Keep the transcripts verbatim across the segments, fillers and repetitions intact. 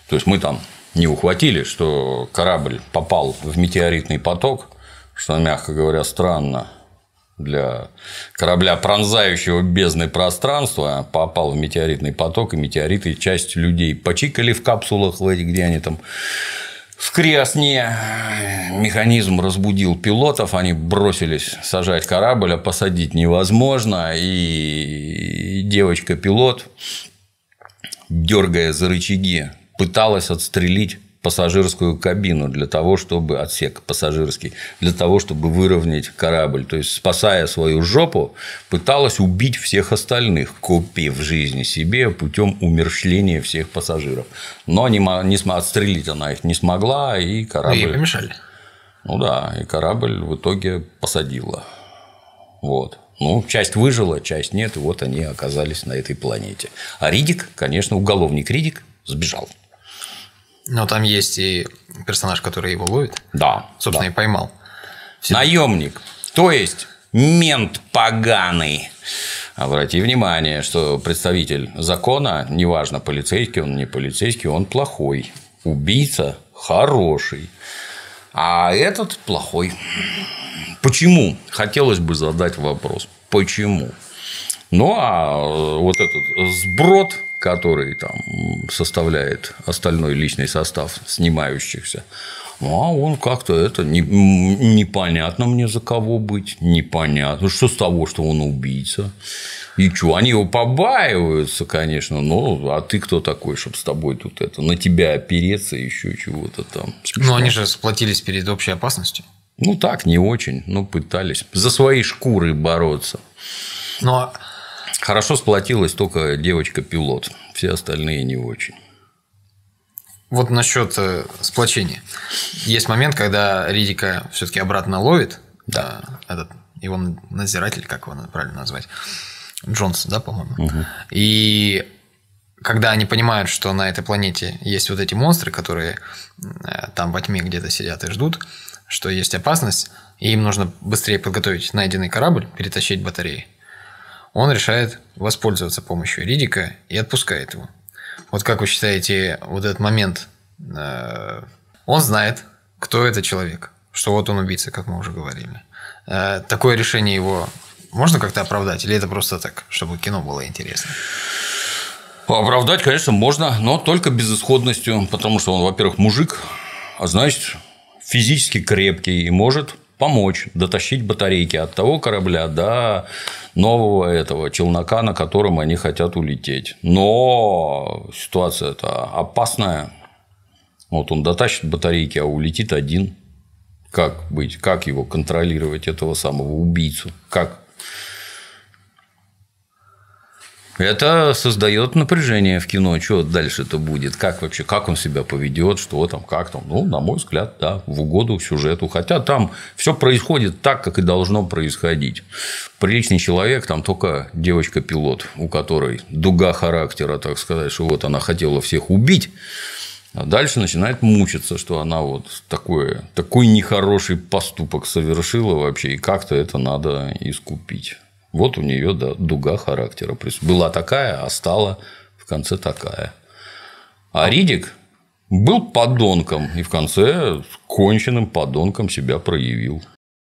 То есть мы там не ухватили, что корабль попал в метеоритный поток, что, мягко говоря, странно для корабля, пронзающего бездны пространства, попал в метеоритный поток, и метеориты часть людей почикали в капсулах, в этих, где они там в криосне. Механизм разбудил пилотов, они бросились сажать корабль, а посадить невозможно, и девочка-пилот, дергая за рычаги, пыталась отстрелить пассажирскую кабину для того, чтобы отсек пассажирский, для того, чтобы выровнять корабль. То есть, спасая свою жопу, пыталась убить всех остальных, купив жизни себе путем умерщвления всех пассажиров. Но не, не отстрелить она их не смогла, и корабль. Ей помешали. Ну да, и корабль в итоге посадила. Вот. Ну, часть выжила, часть нет, и вот они оказались на этой планете. А Риддик, конечно, уголовник Риддик сбежал. Но там есть и персонаж, который его ловит. Да. Собственно, да. и поймал. Все... Наемник. То есть мент поганый. Обрати внимание, что представитель закона, неважно, полицейский он, не полицейский, он плохой. Убийца хороший. А этот плохой. Почему? Хотелось бы задать вопрос. Почему? Ну, а вот этот сброд, который там составляет остальной личный состав снимающихся, ну, а он как-то это не, непонятно мне за кого быть, непонятно. Что с того, что он убийца? И что, они его побаиваются, конечно, но а ты кто такой, чтобы с тобой тут это, на тебя опереться, еще чего-то там. Ну, они же сплотились перед общей опасностью. Ну, так, не очень, но пытались за свои шкуры бороться. Но... Хорошо сплотилась только девочка-пилот, все остальные не очень. Вот насчет сплочения. Есть момент, когда Риддика все-таки обратно ловит. Да. Этот его надзиратель, как его правильно назвать? Джонс, да, по-моему. Угу. И когда они понимают, что на этой планете есть вот эти монстры, которые там во тьме где-то сидят и ждут, что есть опасность, и им нужно быстрее подготовить найденный корабль, перетащить батареи, он решает воспользоваться помощью Риддика и отпускает его. Вот как вы считаете, вот этот момент, он знает, кто это человек, что вот он убийца, как мы уже говорили. Такое решение его можно как-то оправдать, или это просто так, чтобы кино было интересно? Оправдать, конечно, можно, но только безысходностью, потому что он, во-первых, мужик, а значит, физически крепкий и может помочь дотащить батарейки от того корабля до нового этого челнока, на котором они хотят улететь. Но ситуация-то опасная. Вот он дотащит батарейки, а улетит один. Как быть? Как его контролировать, этого самого убийцу? Как? Это создает напряжение в кино. Что дальше-то будет? Как вообще? Как он себя поведет? Что там? Как там? Ну, на мой взгляд, да, в угоду сюжету. Хотя там все происходит так, как и должно происходить. Приличный человек, там только девочка-пилот, у которой дуга характера, так сказать, что вот она хотела всех убить. А дальше начинает мучиться, что она вот такой, такой нехороший поступок совершила вообще, и как-то это надо искупить. Вот у нее да, дуга характера. Была такая, а стала в конце такая. А Риддик был подонком и в конце конченным подонком себя проявил.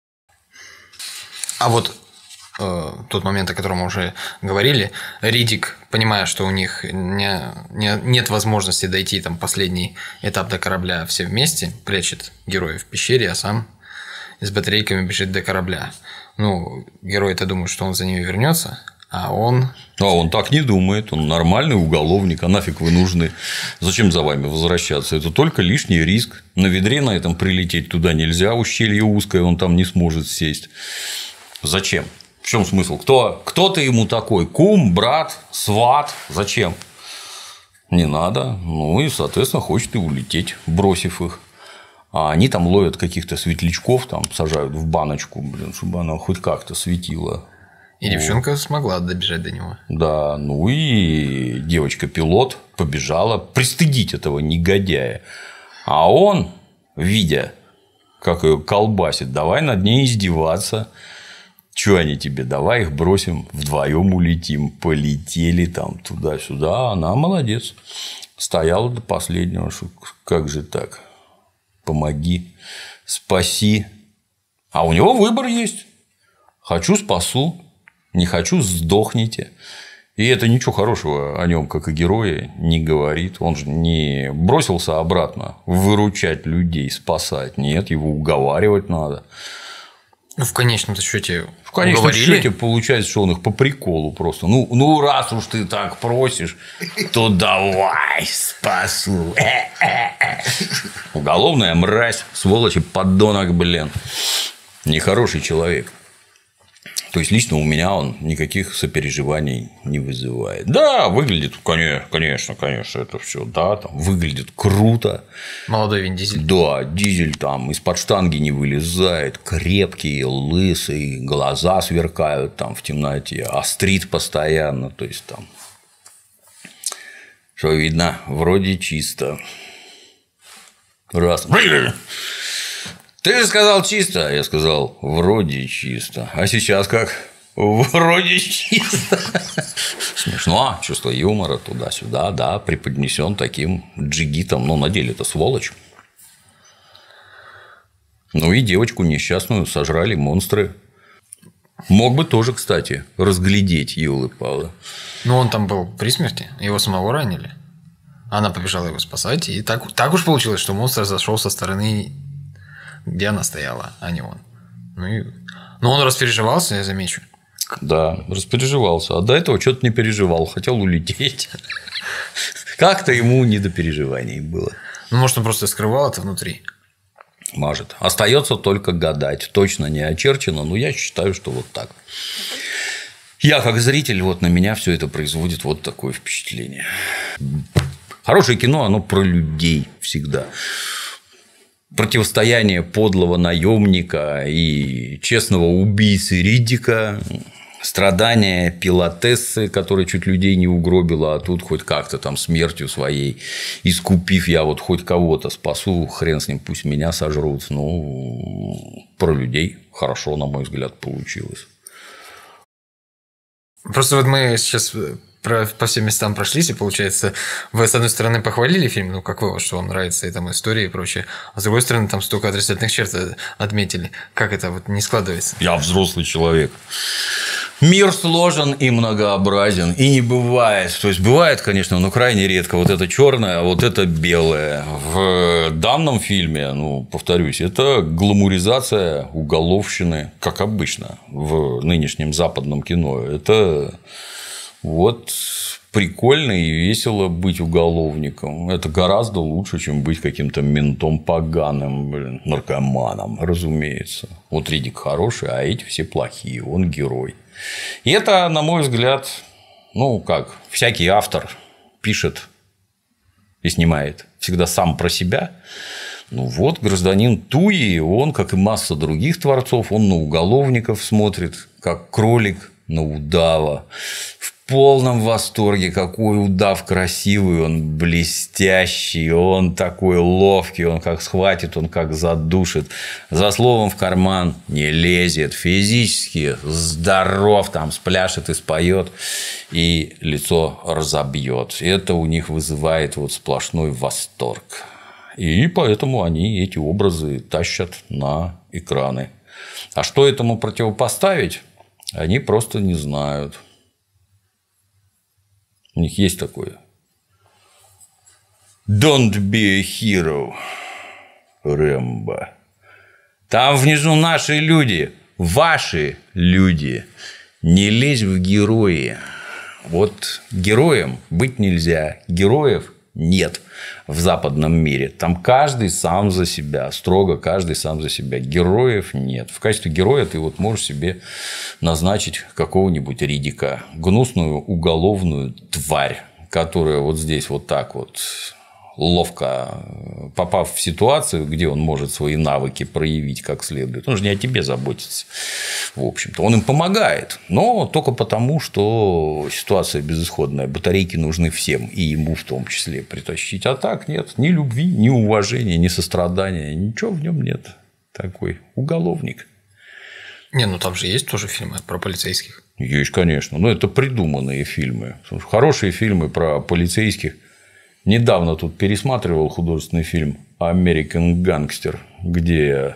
А вот э, тот момент, о котором мы уже говорили, Риддик, понимая, что у них не, не, нет возможности дойти там последний этап до корабля все вместе, прячет героя в пещере, а сам с батарейками бежит до корабля. Ну, герой-то думает, что он за ними вернется, а он... А он так не думает, он нормальный уголовник, а нафиг вы нужны? Зачем за вами возвращаться? Это только лишний риск. На ведре на этом прилететь туда нельзя, ущелье узкое, он там не сможет сесть. Зачем? В чем смысл? Кто, кто ты ему такой? Кум, брат, сват? Зачем? Не надо. Ну и, соответственно, хочет и улететь, бросив их. А они там ловят каких-то светлячков, там сажают в баночку, блин, чтобы она хоть как-то светила. И девчонка вот. Смогла добежать до него. Да, ну и девочка-пилот побежала пристыдить этого негодяя. А он, видя, как ее колбасит, давай над ней издеваться. Что они тебе? Давай их бросим, вдвоем улетим. Полетели там туда-сюда. Она молодец. Стояла до последнего. Что, как же так? Помоги, спаси. А у него выбор есть. Хочу – спасу. Не хочу – сдохните. И это ничего хорошего о нем, как о герое, не говорит. Он же не бросился обратно выручать людей, спасать. Нет, его уговаривать надо. Ну, в конечном-то счете В конечном счете получается, что он их по приколу просто. Ну, ну, раз уж ты так просишь, то давай спасу. Уголовная мразь, сволочь и подонок, блин. Нехороший человек. То есть, лично у меня он никаких сопереживаний не вызывает. Да, выглядит, конечно, конечно, это все, да, там выглядит круто. Молодой Вин Дизель. Да, Дизель там из-под штанги не вылезает, крепкий, лысый, глаза сверкают там в темноте, острит постоянно, то есть там, что видно, вроде чисто. Раз. Ты же сказал чисто, я сказал вроде чисто, а сейчас как? Вроде чисто. Смешно, чувство юмора туда-сюда, да, преподнесен таким джигитом, но на деле это сволочь. Ну и девочку несчастную сожрали монстры. Мог бы тоже, кстати, разглядеть елы-палы. Ну он там был при смерти, его самого ранили. Она побежала его спасать, и так, так уж получилось, что монстр зашел со стороны, где она стояла, а не он. Ну, и... Но он распереживался, я замечу. Да, распереживался. А до этого что-то не переживал, хотел улететь. Как-то ему не до переживаний было. Ну, может, он просто скрывал это внутри. Может. Остается только гадать. Точно не очерчено, но я считаю, что вот так. Я, как зритель, вот на меня все это производит вот такое впечатление. Хорошее кино, оно про людей всегда. Противостояние подлого наемника и честного убийцы Риддика, страдания пилотессы, которая чуть людей не угробила, а тут хоть как-то там смертью своей искупив, я вот хоть кого-то спасу, хрен с ним, пусть меня сожрут. Ну, про людей хорошо, на мой взгляд, получилось. Просто вот мы сейчас по всем местам прошлись, и, получается, вы, с одной стороны, похвалили фильм, ну, как вы, что вам нравится, и там история и прочее, а с другой стороны, там столько отрицательных черт отметили. Как это вот не складывается? Я взрослый человек. Мир сложен и многообразен, и не бывает. То есть, бывает, конечно, но крайне редко. Вот это черное, а вот это белое. В данном фильме, ну, повторюсь, это гламуризация уголовщины, как обычно в нынешнем западном кино. Это вот прикольно и весело быть уголовником. Это гораздо лучше, чем быть каким-то ментом поганым, блин, наркоманом, разумеется. Вот Риддик хороший, а эти все плохие. Он герой. И это, на мой взгляд, ну, как всякий автор пишет и снимает всегда сам про себя. Ну, вот гражданин Туи, он, как и масса других творцов, он на уголовников смотрит, как кролик на удава. В полном восторге, какой удав красивый, он блестящий, он такой ловкий, он как схватит, он как задушит, за словом в карман не лезет, физически здоров, там спляшет и споет, и лицо разобьет. Это у них вызывает вот сплошной восторг. И поэтому они эти образы тащат на экраны. А что этому противопоставить, они просто не знают. У них есть такое. Don't be a hero, Рэмбо. Там внизу наши люди, ваши люди. Не лезь в герои. Вот героем быть нельзя. Героев нет в западном мире. Там каждый сам за себя. Строго каждый сам за себя. Героев нет. В качестве героя ты вот можешь себе назначить какого-нибудь Риддика. Гнусную уголовную тварь, которая вот здесь вот так вот ловко, попав в ситуацию, где он может свои навыки проявить как следует. Он же не о тебе заботится. В общем-то, он им помогает, но только потому, что ситуация безысходная. Батарейки нужны всем, и ему в том числе притащить. А так нет ни любви, ни уважения, ни сострадания. Ничего в нем нет. Такой уголовник. Не, ну там же есть тоже фильмы про полицейских. Есть, конечно. Но это придуманные фильмы. Хорошие фильмы про полицейских. Недавно тут пересматривал художественный фильм «American Gangster», где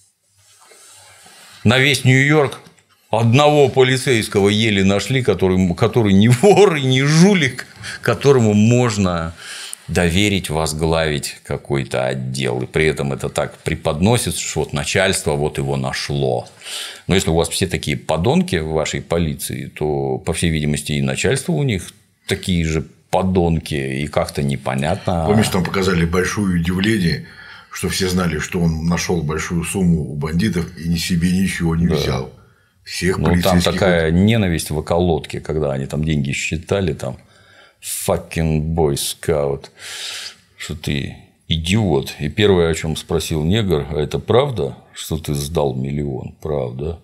на весь Нью-Йорк одного полицейского еле нашли, который, который не вор и не жулик, которому можно доверить возглавить какой-то отдел. И при этом это так преподносится, что вот начальство вот его нашло. Но если у вас все такие подонки в вашей полиции, то, по всей видимости, и начальство у них такие же подонки, и как-то непонятно. Помнишь, там показали большое удивление, что все знали, что он нашел большую сумму у бандитов и ни себе ничего не взял. Да. Всех ну, там такая ненависть в околотке, когда они там деньги считали, там fucking boy scout, что ты идиот. И первое, о чем спросил негр: а это правда, что ты сдал миллион? Правда.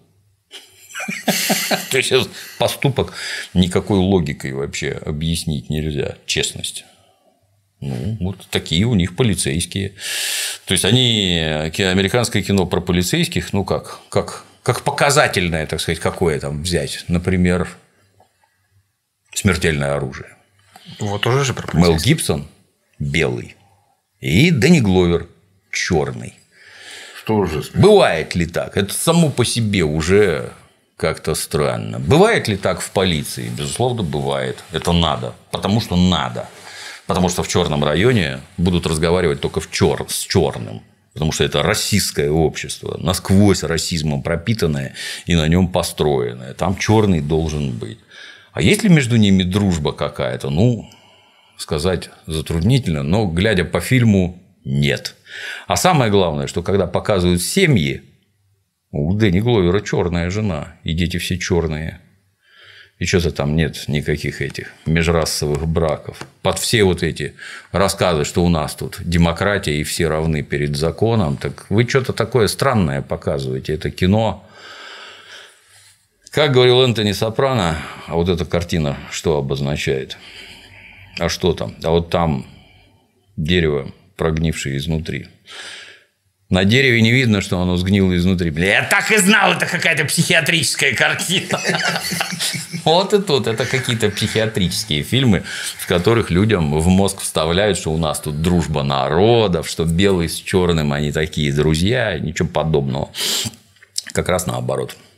То есть поступок никакой логикой вообще объяснить нельзя. Честность. Ну, вот такие у них полицейские. То есть они американское кино про полицейских, ну как, как, как показательное, так сказать, какое там взять. Например, «Смертельное оружие». Вот тоже же про полицейских. Мел Гибсон белый и Дэнни Гловер черный. Что же? Бывает ли так? Это само по себе уже как-то странно. Бывает ли так в полиции? Безусловно, бывает. Это надо. Потому что надо. Потому что в черном районе будут разговаривать только в чер... с черным. Потому что это расистское общество, насквозь расизмом пропитанное и на нем построенное. Там черный должен быть. А есть ли между ними дружба какая-то? Ну, сказать затруднительно, но, глядя по фильму, нет. А самое главное, что когда показывают семьи, у Дэнни Гловера черная жена, и дети все черные. И что-то там нет никаких этих межрасовых браков. Под все вот эти рассказы, что у нас тут демократия и все равны перед законом, так вы что-то такое странное показываете. Это кино. Как говорил Энтони Сопрано, а вот эта картина что обозначает? А что там? А вот там дерево, прогнившее изнутри. На дереве не видно, что оно сгнило изнутри. Бля, я так и знал, это какая-то психиатрическая картина. Вот и тут. Это какие-то психиатрические фильмы, в которых людям в мозг вставляют, что у нас тут дружба народов, что белый с черным, они такие друзья. Ничего подобного. Как раз наоборот.